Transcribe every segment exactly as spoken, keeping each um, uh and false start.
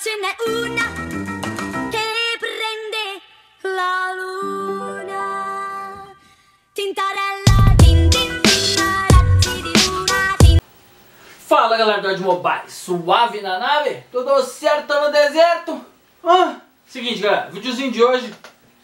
ce n'è una che prende la luna. Tintarella, tin tin tin, di luna, tin. Fala galera do Ed Mobile, suave na nave? Tudo certo no deserto? Ah, seguinte galera, o videozinho de hoje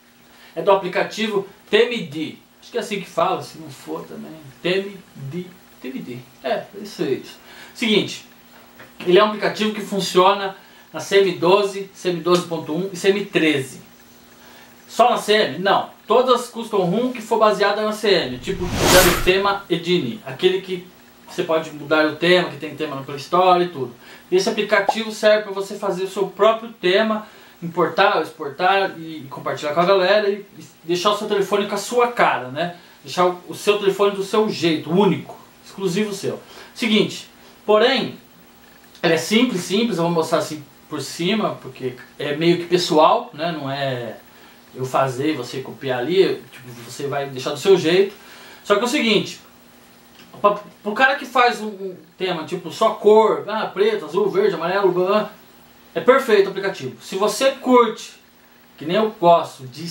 é do aplicativo T M D. Acho que é assim que fala, se não for também. T M D. T M D. É, isso é isso. Seguinte, ele é um aplicativo que funciona na C M doze, C M doze ponto um e C M treze. Só na C M? Não. Todas custom ROM que for baseada na C M, tipo o tema Edini, aquele que você pode mudar o tema, que tem tema no Play Store e tudo. E esse aplicativo serve para você fazer o seu próprio tema, importar, exportar e compartilhar com a galera e deixar o seu telefone com a sua cara, né? Deixar o seu telefone do seu jeito, único, exclusivo seu. Seguinte, porém, ele é simples, simples, eu vou mostrar assim por cima, porque é meio que pessoal, né? Não é eu fazer e você copiar ali, tipo, você vai deixar do seu jeito. Só que é o seguinte, para o cara que faz um tema tipo só cor, ah, preto, azul, verde, amarelo, blá, é perfeito o aplicativo. Se você curte, que nem eu gosto, de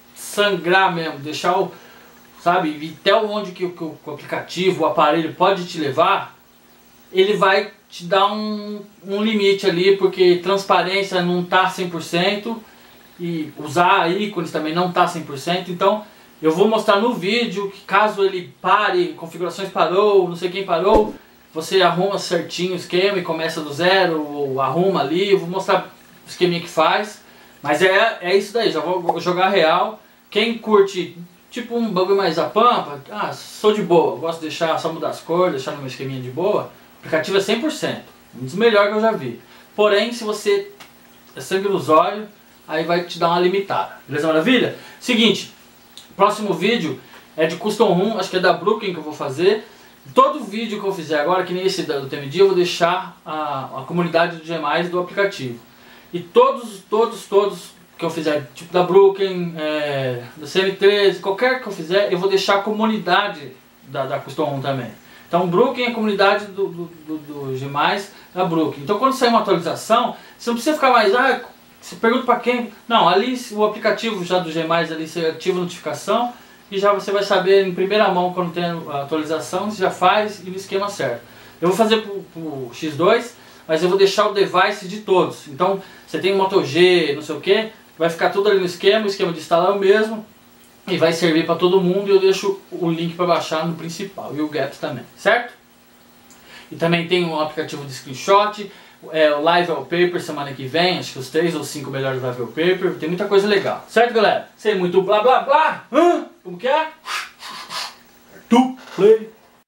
sangrar mesmo, deixar o, sabe, até onde que o, que o aplicativo, o aparelho pode te levar, ele vai te dar um, um limite ali, porque transparência não está cem por cento e usar ícones também não está cem por cento, então eu vou mostrar no vídeo que caso ele pare, configurações parou, não sei quem parou, você arruma certinho o esquema e começa do zero, ou arruma ali, eu vou mostrar o esqueminha que faz, mas é, é isso daí, já vou jogar real. Quem curte tipo um bagulho mais a pampa, ah, sou de boa, gosto de deixar, só mudar as cores, deixar no meu esqueminha de boa, o aplicativo é cem por cento, um dos melhores que eu já vi. Porém, se você é sangue nos olhos, aí vai te dar uma limitada, beleza, maravilha? Seguinte, próximo vídeo é de custom ROM, acho que é da Brooklyn que eu vou fazer. Todo vídeo que eu fizer agora, que nem esse do T M D, eu vou deixar a, a comunidade do G mais do aplicativo. E todos, todos, todos que eu fizer, tipo da Brooklyn, é, da C M treze, qualquer que eu fizer, eu vou deixar a comunidade da, da custom ROM também. Então Brooklyn é a comunidade do, do, do, do G mais da Brooklyn. Então quando sair uma atualização, você não precisa ficar mais, ah, você pergunta para quem? Não, ali o aplicativo já do G mais, ali você ativa a notificação e já você vai saber em primeira mão quando tem a atualização, você já faz e no esquema certo. Eu vou fazer pro, pro X dois, mas eu vou deixar o device de todos. Então você tem Moto G, não sei o que, vai ficar tudo ali no esquema, o esquema de instalar é o mesmo e vai servir para todo mundo. E eu deixo o link para baixar no principal e o Gaps também, certo? E também tem um aplicativo de screenshot. É, o Live Wallpaper semana que vem, acho que os três ou cinco melhores Live Wallpaper, tem muita coisa legal, certo galera? Sem muito blá blá blá, hã? Como que é? Tu play.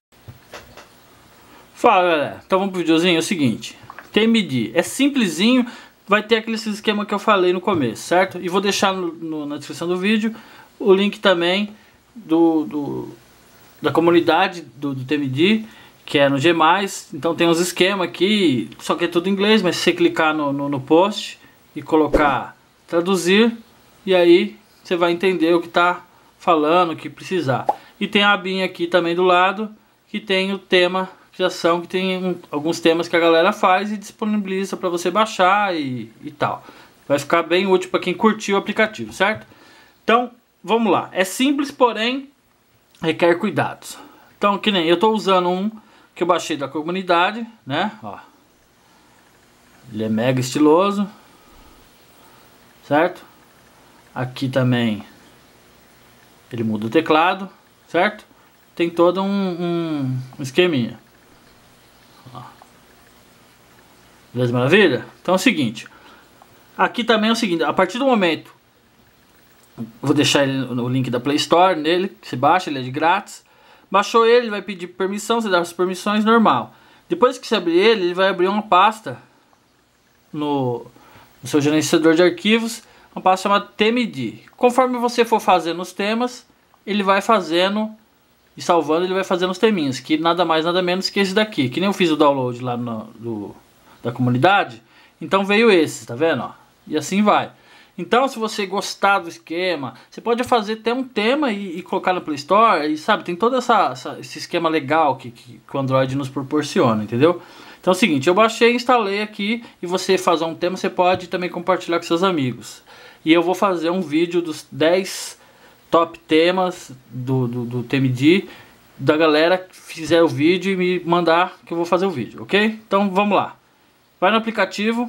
Fala galera, então vamos pro videozinho, é o seguinte, T M D, é simplesinho, vai ter aquele esquema que eu falei no começo, certo? E vou deixar no, no, na descrição do vídeo o link também do, do, da comunidade do, do T M D, que é no G mais, então tem uns esquemas aqui, só que é tudo em inglês, mas se você clicar no, no, no post e colocar traduzir, e aí você vai entender o que está falando, o que precisar. E tem a abinha aqui também do lado, que tem o tema de ação, que tem um, alguns temas que a galera faz e disponibiliza para você baixar e, e tal. Vai ficar bem útil para quem curtiu o aplicativo, certo? Então, vamos lá. É simples, porém, requer cuidados. Então, que nem eu estou usando um que eu baixei da comunidade, né? Ó. Ele é mega estiloso, certo? Aqui também ele muda o teclado, certo? Tem todo um, um, um esqueminha. Ó. Beleza, maravilha? Então é o seguinte, aqui também é o seguinte, a partir do momento, vou deixar ele, o link da Play Store nele, que você baixa, ele é de grátis. Baixou ele, ele vai pedir permissão, você dá as permissões, normal. Depois que você abrir ele, ele vai abrir uma pasta no, no seu gerenciador de arquivos, uma pasta chamada T M D. Conforme você for fazendo os temas, ele vai fazendo e salvando, ele vai fazendo os teminhas, que nada mais nada menos que esse daqui. Que nem eu fiz o download lá no, do, da comunidade, então veio esse, tá vendo? Ó? E assim vai. Então, se você gostar do esquema, você pode fazer até um tema e, e colocar no Play Store, e sabe, tem todo essa, essa, esse esquema legal que, que, que o Android nos proporciona, entendeu? Então é o seguinte, eu baixei e instalei aqui, e você fazer um tema, você pode também compartilhar com seus amigos. E eu vou fazer um vídeo dos dez top temas do, do, do T M D, da galera que fizer o vídeo e me mandar que eu vou fazer o vídeo, ok? Então vamos lá. Vai no aplicativo,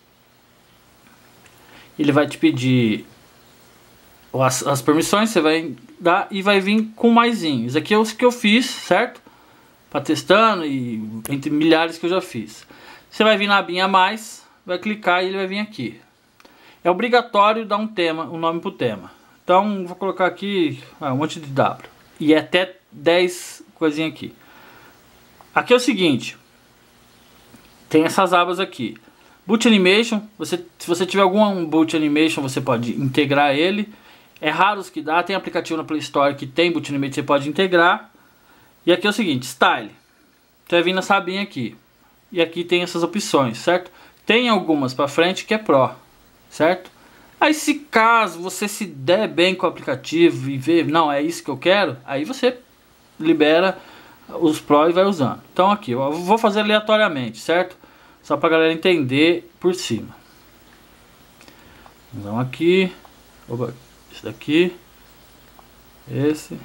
ele vai te pedir as, as permissões, você vai dar e vai vir com maisinho. Isso aqui é o que eu fiz, certo? Para testando e entre milhares que eu já fiz. Você vai vir na abinha mais, vai clicar e ele vai vir aqui. É obrigatório dar um tema, um nome para o tema. Então vou colocar aqui ah, um monte de W e é até dez coisinhas aqui. Aqui é o seguinte, tem essas abas aqui. Boot Animation, você, se você tiver algum Boot Animation, você pode integrar ele. É raro os que dá, tem aplicativo na Play Store que tem Boot Animation, você pode integrar. E aqui é o seguinte, Style. Você vai vir nessa abinha aqui. E aqui tem essas opções, certo? Tem algumas para frente que é Pro, certo? Aí se caso você se der bem com o aplicativo e ver, não, é isso que eu quero, aí você libera os Pro e vai usando. Então aqui, eu vou fazer aleatoriamente, certo? Só para a galera entender por cima. Então aqui, opa, esse daqui, esse,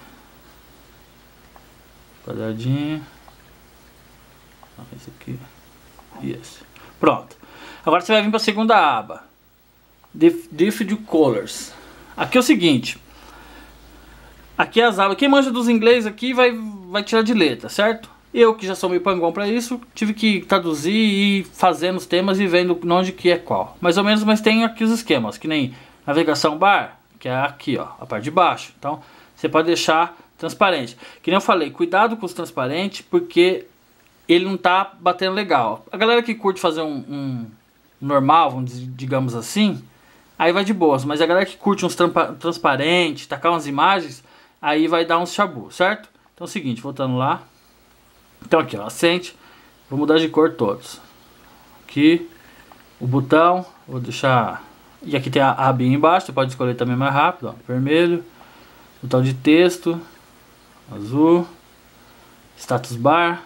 quadradinho, esse aqui e esse. Pronto. Agora você vai vir para a segunda aba. Different Colors. Aqui é o seguinte. Aqui é as abas. Quem manja dos inglês aqui vai, vai tirar de letra, certo? Eu que já sou meio pangão para isso, tive que traduzir e ir fazendo os temas e vendo onde que é qual. Mais ou menos, mas tem aqui os esquemas, que nem navegação bar, que é aqui, ó, a parte de baixo. Então, você pode deixar transparente. Que nem eu falei, cuidado com os transparentes, porque ele não tá batendo legal. A galera que curte fazer um, um normal, vamos dizer, digamos assim, aí vai de boas. Mas a galera que curte uns transparentes, tacar umas imagens, aí vai dar uns chabu, certo? Então é o seguinte, voltando lá. Então aqui, ó, assente. Vou mudar de cor todos. Aqui, o botão, vou deixar... E aqui tem a abinha embaixo, você pode escolher também mais rápido, ó. Vermelho. Botão de texto. Azul. Status bar.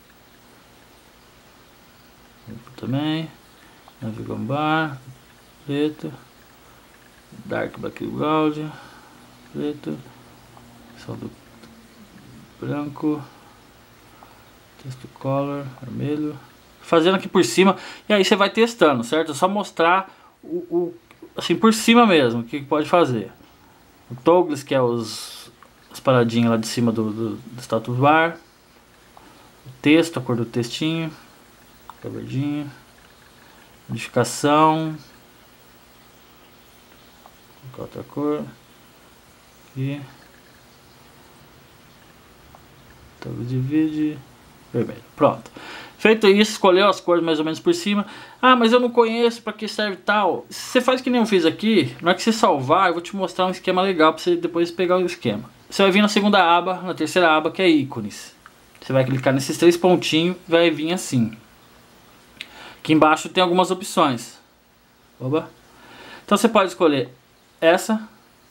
Também. Navigation bar. Preto. Dark background. Preto. Saldo branco. Texto color, vermelho. Fazendo aqui por cima. E aí você vai testando, certo? É só mostrar o, o assim por cima mesmo. O que pode fazer. O toggles, que é os as paradinhas lá de cima do, do, do status bar. O texto, a cor do textinho. Verdinho. Modificação. Vou colocar outra cor. Aqui. Toggle divide. Vermelho. Pronto. Feito isso, escolheu as cores mais ou menos por cima. Ah, mas eu não conheço para que serve tal. Você faz que nem eu fiz aqui. Na hora que você salvar, eu vou te mostrar um esquema legal para você depois pegar o esquema. Você vai vir na segunda aba, na terceira aba, que é ícones. Você vai clicar nesses três pontinhos, vai vir assim. Aqui embaixo tem algumas opções. Oba. Então você pode escolher essa,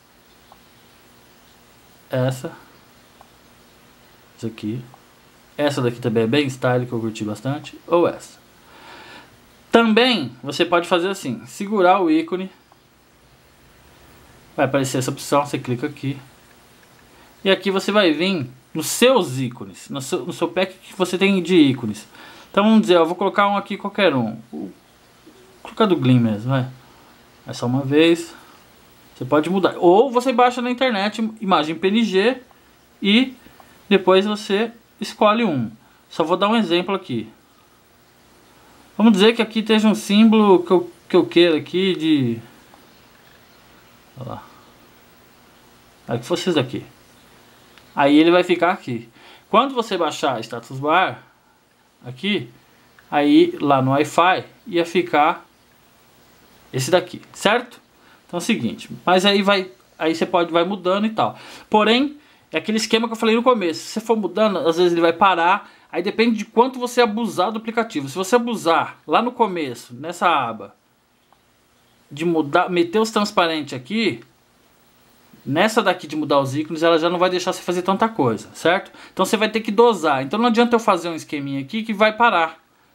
essa, isso aqui. Essa daqui também é bem style, que eu curti bastante. Ou essa. Também você pode fazer assim. Segurar o ícone. Vai aparecer essa opção. Você clica aqui. E aqui você vai vir nos seus ícones. No seu, no seu pack que você tem de ícones. Então vamos dizer, eu vou colocar um aqui qualquer um. Vou colocar do Gleam mesmo, vai. É só uma vez. Você pode mudar. Ou você baixa na internet imagem P N G e depois você escolhe um. Só vou dar um exemplo aqui. Vamos dizer que aqui esteja um símbolo que eu, que eu queira aqui de... Olha lá. Aí que fosse isso aqui. Aí ele vai ficar aqui. Quando você baixar status bar aqui, aí lá no Wi-Fi ia ficar esse daqui, certo? Então é o seguinte, mas aí vai, aí você pode vai mudando e tal. Porém, é aquele esquema que eu falei no começo. Se você for mudando, às vezes ele vai parar. Aí depende de quanto você abusar do aplicativo. Se você abusar lá no começo, nessa aba, de mudar, meter os transparentes aqui, nessa daqui de mudar os ícones, ela já não vai deixar você fazer tanta coisa, certo? Então você vai ter que dosar. Então não adianta eu fazer um esqueminha aqui que vai parar.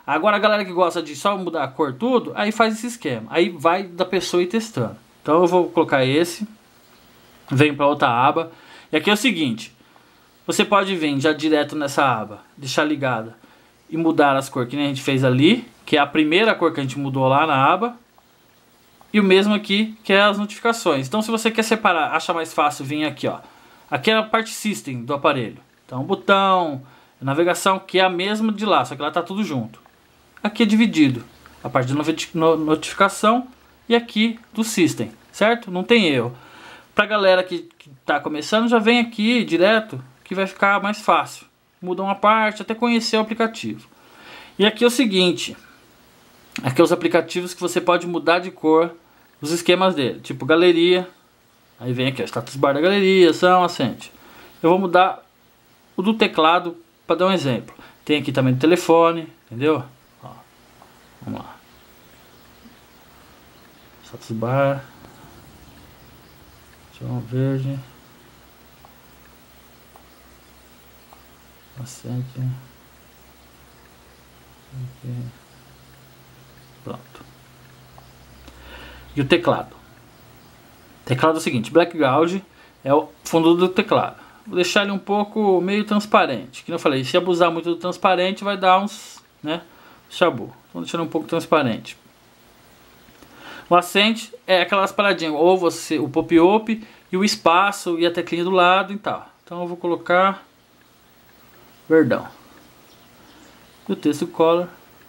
Agora a galera que gosta de só mudar a cor tudo, aí faz esse esquema. Aí vai da pessoa ir testando. Então eu vou colocar esse. Venho para outra aba. E aqui é o seguinte. Você pode vir já direto nessa aba. Deixar ligada. E mudar as cores que nem a gente fez ali. Que é a primeira cor que a gente mudou lá na aba. E o mesmo aqui, que é as notificações. Então se você quer separar, acha mais fácil vir aqui, ó. Aqui é a parte System do aparelho. Então botão, navegação, que é a mesma de lá, só que lá tá tudo junto. Aqui é dividido. A parte de notificação e aqui do System, certo? Não tem erro. Pra galera que, que tá começando, já vem aqui direto, que vai ficar mais fácil. Muda uma parte, até conhecer o aplicativo. E aqui é o seguinte. Aqui é os aplicativos que você pode mudar de cor os esquemas dele. Tipo galeria. Aí vem aqui o status bar da galeria, ação, assente. Eu vou mudar o do teclado para dar um exemplo. Tem aqui também do telefone, entendeu? Ó, vamos lá. Status bar. Ação verde. Assente. Aqui. Pronto. E o teclado. Teclado é o seguinte, background é o fundo do teclado. Vou deixar ele um pouco meio transparente. Que eu falei, se abusar muito do transparente vai dar uns, né, chabu. Então deixando um pouco transparente. O acente é aquelas paradinhas, ou você, o pop-up e o espaço e a teclinha do lado e tal. Então eu vou colocar verdão. E o texto color,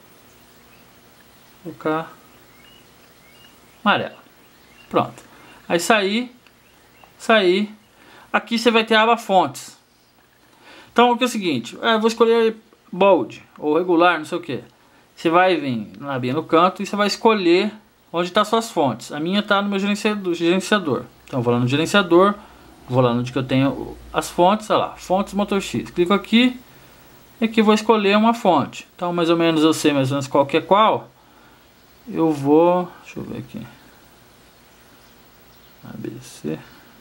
vou colocar amarelo. Pronto. Aí sair, sair. Aqui você vai ter a aba fontes. Então o que é o seguinte, eu vou escolher bold ou regular, não sei o que. Você vai vir na abinha no canto e você vai escolher onde estão suas fontes. A minha está no meu gerenciador, gerenciador. Então eu vou lá no gerenciador, vou lá onde que eu tenho as fontes, olha lá, fontes Motor X. Clico aqui e aqui eu vou escolher uma fonte. Então mais ou menos eu sei mais ou menos qual que é qual. Eu vou, deixa eu ver aqui. A B C.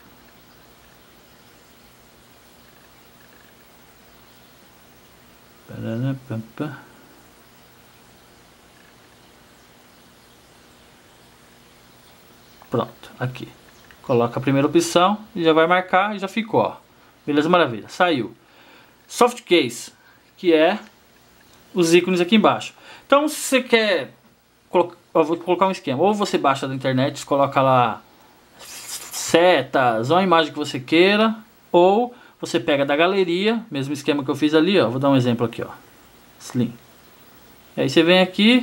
Pronto, aqui. Coloca a primeira opção e já vai marcar e já ficou, ó. Beleza, maravilha. Saiu. Soft Case, que é os ícones aqui embaixo. Então, se você quer, eu vou colocar um esquema. Ou você baixa da internet, coloca lá setas, ou a imagem que você queira, ou você pega da galeria, mesmo esquema que eu fiz ali, ó. Vou dar um exemplo aqui, ó. Slim. E aí você vem aqui.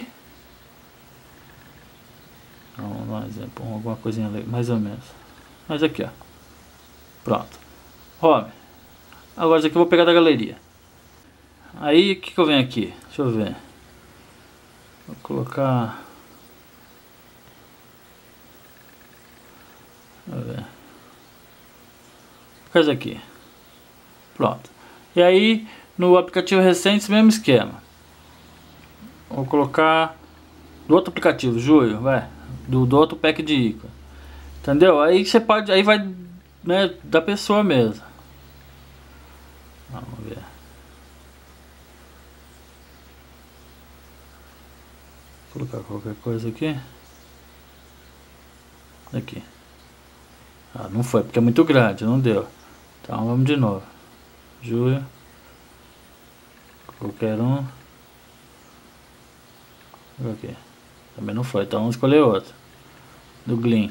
Vamos dar um exemplo, alguma coisinha mais ou menos. Mas aqui, ó. Pronto. Home. Agora isso aqui eu vou pegar da galeria. Aí o que, que eu venho aqui? Deixa eu ver. Vou colocar. Deixa eu ver. Vou fazer aqui. Pronto. E aí no aplicativo recente, mesmo esquema. Vou colocar do outro aplicativo, Julho, vai. Do, do outro pack de ícone. Entendeu? Aí você pode. Aí vai, né, da pessoa mesmo. Vamos ver. Vou colocar qualquer coisa aqui. Aqui. Ah, não foi porque é muito grande, não deu. Então vamos de novo. Julho. Qualquer um. Aqui. Também não foi, então vamos escolher outro. Do Gleam.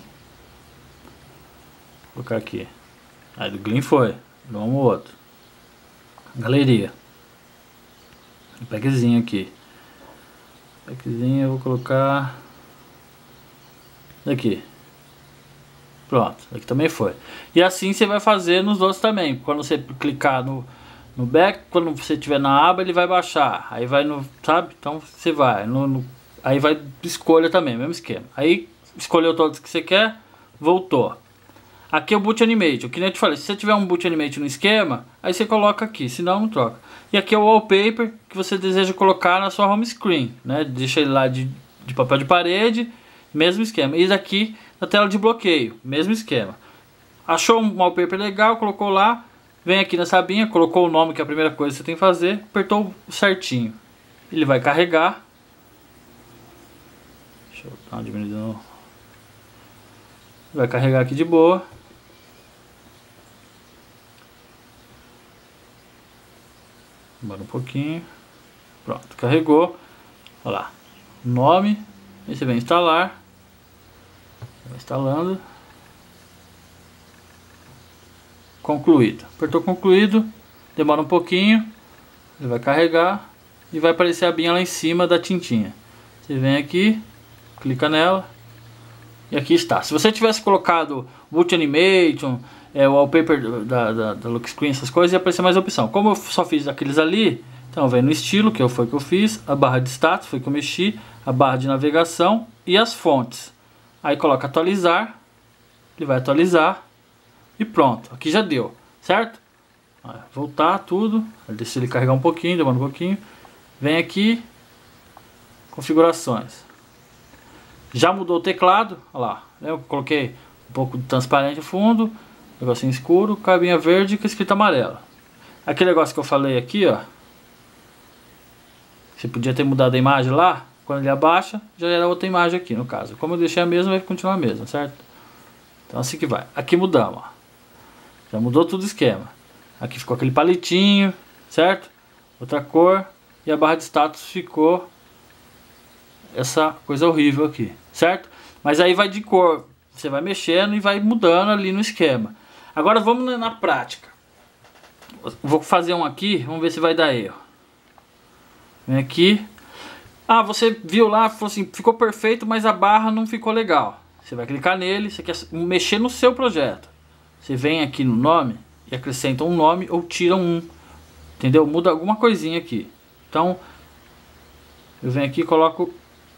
Vou colocar aqui. Aí do Gleam foi. Vamos outro. Galeria. Um packzinho aqui. Packzinho eu vou colocar. Aqui. Pronto, aqui também foi. E assim você vai fazer nos outros também. Quando você clicar no, no back, quando você estiver na aba, ele vai baixar. Aí vai no, sabe? Então você vai. No, no, aí vai escolha também, mesmo esquema. Aí escolheu todos que você quer, voltou. Aqui é o Boot Animation. Que nem eu te falei, se você tiver um Boot Animation no esquema, aí você coloca aqui, senão não troca. E aqui é o Wallpaper que você deseja colocar na sua home screen, né? Deixa ele lá de, de papel de parede, mesmo esquema. E daqui na tela de bloqueio, mesmo esquema. Achou um wallpaper legal, colocou lá, vem aqui nessa abinha, colocou o nome, que é a primeira coisa que você tem que fazer, apertou certinho. Ele vai carregar Deixa eu dar uma diminuída de novo. Vai carregar aqui de boa. Demora um pouquinho. Pronto, carregou. Olha lá. Nome. Aí você vem instalar. Vai instalando. Concluído. Apertou concluído. Demora um pouquinho. Ele vai carregar. E vai aparecer a abinha lá em cima da tintinha. Você vem aqui. Clica nela. E aqui está. Se você tivesse colocado Multi Animation, é, o wallpaper da, da, da look screen, essas coisas, ia aparecer mais opção. Como eu só fiz aqueles ali, então vem no estilo, que foi o que eu fiz, a barra de status, foi que eu mexi, a barra de navegação e as fontes. Aí coloca atualizar, ele vai atualizar e pronto. Aqui já deu, certo? Vai voltar tudo, deixa ele carregar um pouquinho, demora um pouquinho. Vem aqui, configurações. Já mudou o teclado, olha lá, eu coloquei um pouco de transparente no fundo, negocinho escuro, cabinha verde com escrita amarela. Aquele negócio que eu falei aqui, ó, você podia ter mudado a imagem lá, quando ele abaixa, já era outra imagem aqui no caso. Como eu deixei a mesma, vai continuar a mesma, certo? Então assim que vai. Aqui mudamos, ó. Já mudou tudo o esquema. Aqui ficou aquele palitinho, certo? Outra cor, e a barra de status ficou essa coisa horrível aqui, certo? Mas aí vai de cor, você vai mexendo e vai mudando ali no esquema. Agora vamos na, na prática. Vou fazer um aqui, vamos ver se vai dar erro. Vem aqui. Ah, você viu lá, falou assim, ficou perfeito, mas a barra não ficou legal. Você vai clicar nele, você quer mexer no seu projeto. Você vem aqui no nome e acrescenta um nome ou tira um. Entendeu? Muda alguma coisinha aqui. Então, eu venho aqui e coloco...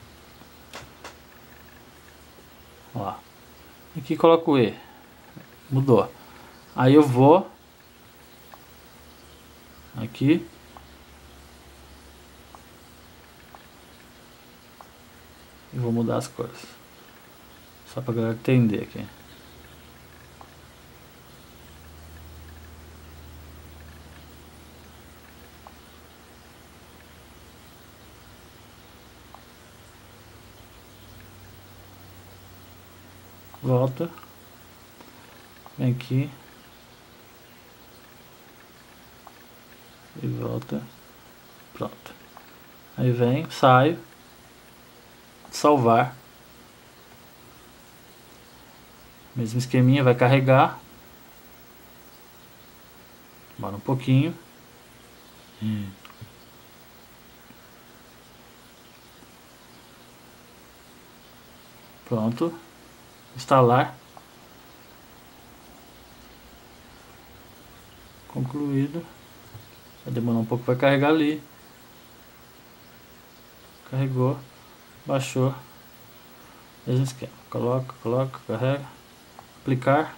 Ó, aqui coloco E. Mudou. Aí eu vou aqui e vou mudar as cores. Só pra galera entender aqui. Volta. Vem aqui. E volta. Pronto. Aí vem, saio. Salvar. Mesmo esqueminha, vai carregar. Demora um pouquinho. Hum. Pronto. Instalar. Concluído. Vai demorar um pouco, vai carregar ali. Carregou. Baixou. Mesmo esquema. Coloca, coloca, carrega. Aplicar.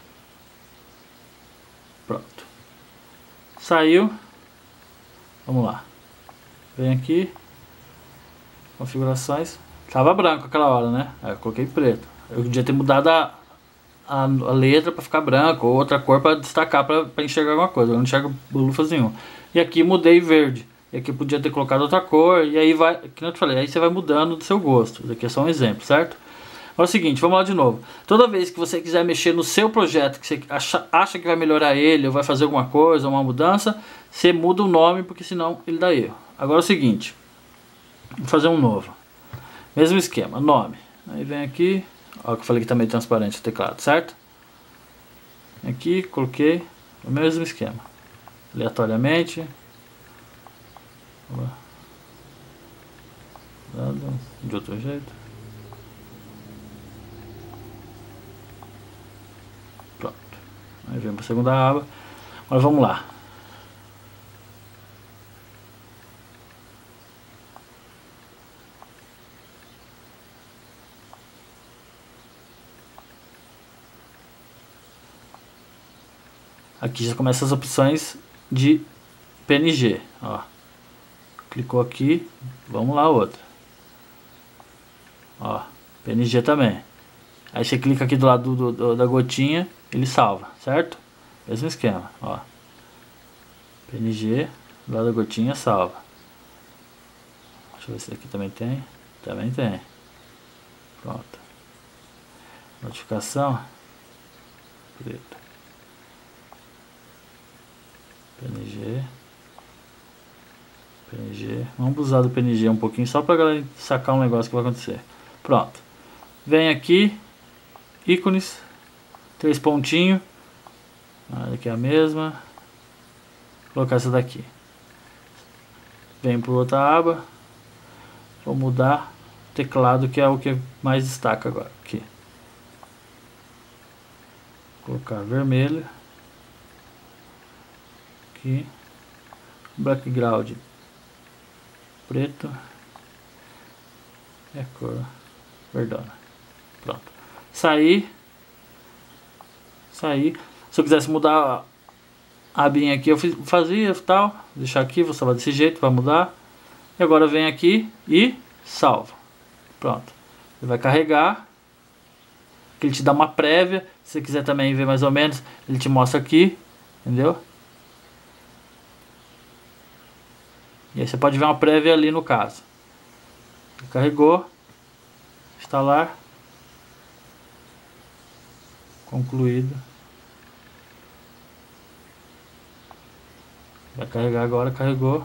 Pronto. Saiu. Vamos lá. Vem aqui. Configurações. Tava branco aquela hora, né? Aí eu coloquei preto. Eu podia ter mudado a, a, a letra para ficar branco ou outra cor para destacar, para enxergar alguma coisa. Eu não enxergo bolufas nenhuma. E aqui mudei verde. E aqui podia ter colocado outra cor. E aí vai, que eu te falei, aí você vai mudando do seu gosto. Isso aqui é só um exemplo, certo? Agora é o seguinte, vamos lá de novo. Toda vez que você quiser mexer no seu projeto, que você acha, acha que vai melhorar ele, ou vai fazer alguma coisa, uma mudança, você muda o nome, porque senão ele dá erro. Agora é o seguinte, vou fazer um novo. Mesmo esquema, nome. Aí vem aqui, ó, que eu falei que tá meio transparente o teclado, certo? Aqui, coloquei o mesmo esquema. Aleatoriamente. De outro jeito. Pronto. Aí vem para a segunda aba. Agora vamos lá. Aqui já começa as opções de P N G, ó. Clicou aqui, vamos lá outra. Ó, P N G também. Aí você clica aqui do lado do, do, da gotinha, ele salva, certo? Mesmo esquema, ó. P N G, do lado da gotinha, salva. Deixa eu ver se aqui também tem. Também tem. Pronto. Notificação. Preto. P N G. P N G. Vamos usar do P N G um pouquinho só pra galera sacar um negócio que vai acontecer. Pronto. Vem aqui. Ícones. Três pontinhos. Olha aqui a mesma. Vou colocar essa daqui. Vem para outra aba. Vou mudar o teclado, que é o que mais destaca agora. Aqui. Vou colocar vermelho. Aqui. Background preto. É cor verdona. Pronto. Sair. Sair. Se eu quisesse mudar a abinha aqui, eu fazia tal. Deixar aqui, vou salvar desse jeito, vai mudar. E agora vem aqui e salva. Pronto. Ele vai carregar. Aqui ele te dá uma prévia. Se você quiser também ver mais ou menos, ele te mostra aqui. Entendeu? E aí você pode ver uma prévia ali no caso. Carregou. Instalar. Concluído. Vai carregar agora, carregou.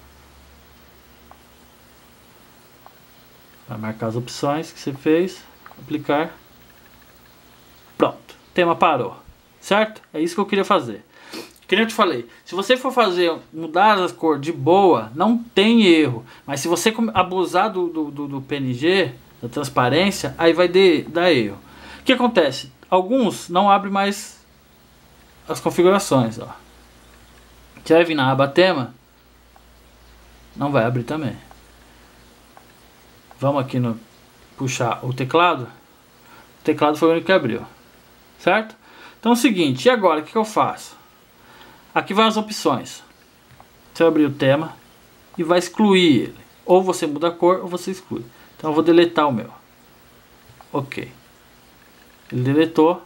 Vai marcar as opções que você fez. Aplicar. Pronto. O tema parou. Certo? É isso que eu queria fazer. Que nem eu te falei, se você for fazer, mudar as cores de boa, não tem erro. Mas se você abusar do, do, do, do P N G, da transparência, aí vai de, dar erro. O que acontece? Alguns não abrem mais as configurações. Ó. Você vai vir na aba tema, não vai abrir também. Vamos aqui no puxar o teclado. O teclado foi o único que abriu. Certo? Então é o seguinte, e agora o que, que eu faço? Aqui vai as opções. Você vai abrir o tema e vai excluir ele. Ou você muda a cor ou você exclui. Então eu vou deletar o meu. Ok. Ele deletou.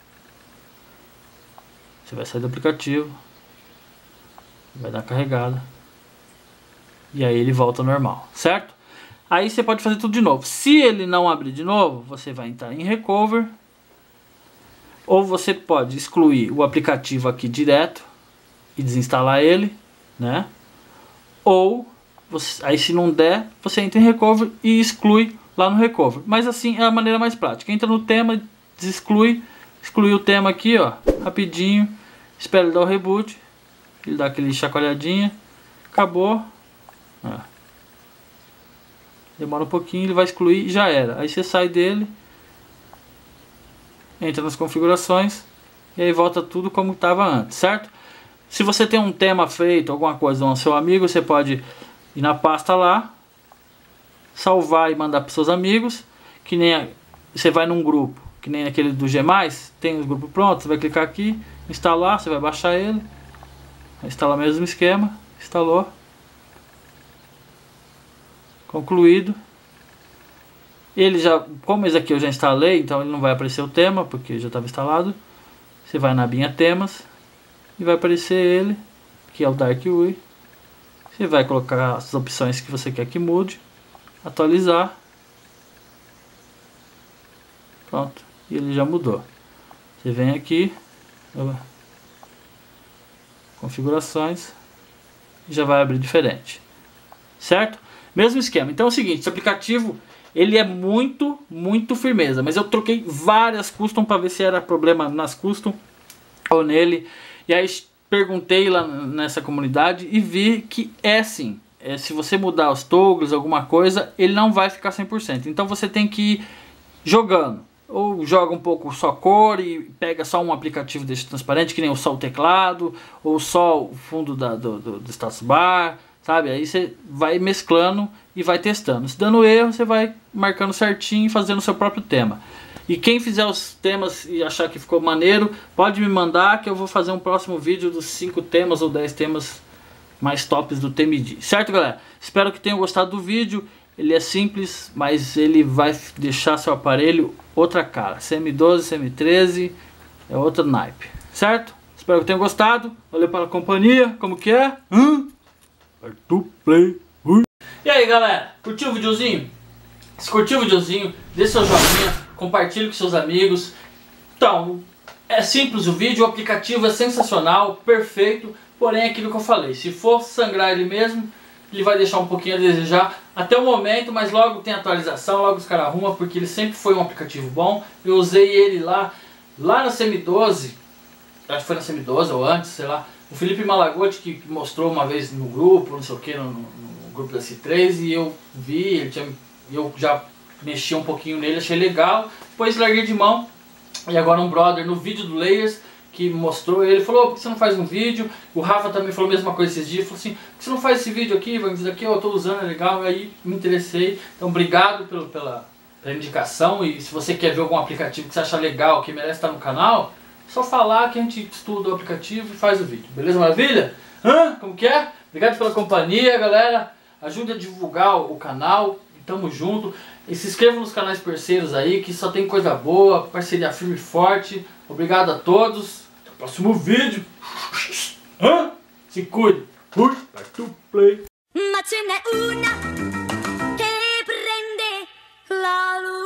Você vai sair do aplicativo. Vai dar carregada. E aí ele volta ao normal. Certo? Aí você pode fazer tudo de novo. Se ele não abrir de novo, você vai entrar em Recover. Ou você pode excluir o aplicativo aqui direto e desinstalar ele, né? Ou você, aí se não der, você entra em Recover e exclui lá no Recover. Mas assim é a maneira mais prática. Entra no tema, desexclui, exclui o tema aqui, ó, rapidinho. Espera ele dar o reboot, ele dá aquele chacoalhadinha, acabou. Ó. Demora um pouquinho, ele vai excluir e já era. Aí você sai dele, entra nas configurações e aí volta tudo como estava antes, certo? Se você tem um tema feito, alguma coisa com o seu amigo, você pode ir na pasta lá, salvar e mandar para seus amigos, que nem a, você vai num grupo, que nem aquele do G mais, tem os grupos prontos, você vai clicar aqui, instalar, você vai baixar ele, instalar o mesmo esquema, instalou, concluído. Ele já, como esse aqui eu já instalei, então ele não vai aparecer o tema, porque já estava instalado. Você vai na abinha temas e vai aparecer ele, que é o Dark U I. Você vai colocar as opções que você quer que mude, atualizar. Pronto, e ele já mudou. Você vem aqui, configurações, e já vai abrir diferente. Certo? Mesmo esquema. Então é o seguinte, esse aplicativo ele é muito, muito firmeza. Mas eu troquei várias custom para ver se era problema nas custom ou nele. E aí perguntei lá nessa comunidade e vi que é sim. É, se você mudar os toggles, alguma coisa, ele não vai ficar cem por cento. Então você tem que ir jogando. Ou joga um pouco só cor e pega só um aplicativo desse transparente, que nem o só o teclado, ou só o fundo da, do, do, do status bar, sabe? Aí você vai mesclando e vai testando. Se dando erro, você vai marcando certinho e fazendo o seu próprio tema. E quem fizer os temas e achar que ficou maneiro, pode me mandar que eu vou fazer um próximo vídeo dos cinco temas ou dez temas mais tops do T M D. Certo, galera? Espero que tenham gostado do vídeo. Ele é simples, mas ele vai deixar seu aparelho outra cara. C M doze, C M treze é outro naipe. Certo? Espero que tenham gostado. Valeu pela companhia. Como que é? Hum? Arthur Play. Ui. E aí, galera? Curtiu o videozinho? Se curtiu o videozinho, dê seu joinha, compartilhe com seus amigos. Então, é simples o vídeo, o aplicativo é sensacional, perfeito, porém é aquilo que eu falei, se for sangrar ele mesmo, ele vai deixar um pouquinho a desejar até o momento, mas logo tem atualização, logo os caras arrumam, porque ele sempre foi um aplicativo bom. Eu usei ele lá, lá na C M doze, acho que foi na C M doze ou antes, sei lá, o Felipe Malagotti que mostrou uma vez no grupo, não sei o que, no, no, no grupo da C três, e eu vi, ele tinha, eu já mexi um pouquinho nele, achei legal, depois larguei de mão. E agora um brother no vídeo do Layers que mostrou, ele falou, por que você não faz um vídeo? O Rafa também falou a mesma coisa esses dias, falou assim, por que você não faz esse vídeo aqui, vai dizer aqui, eu estou usando, é legal, aí me interessei. Então obrigado pelo, pela, pela indicação, e se você quer ver algum aplicativo que você acha legal, que merece estar no canal, é só falar que a gente estuda o aplicativo e faz o vídeo, beleza? Maravilha? Hã? Como que é? Obrigado pela companhia, galera, ajude a divulgar o canal. Tamo junto. E se inscreva nos canais parceiros aí, que só tem coisa boa, parceria firme e forte. Obrigado a todos. Até o próximo vídeo. Hã? Se cuide. Fui. Partiu play. Ma ce n'è una che prende la luce.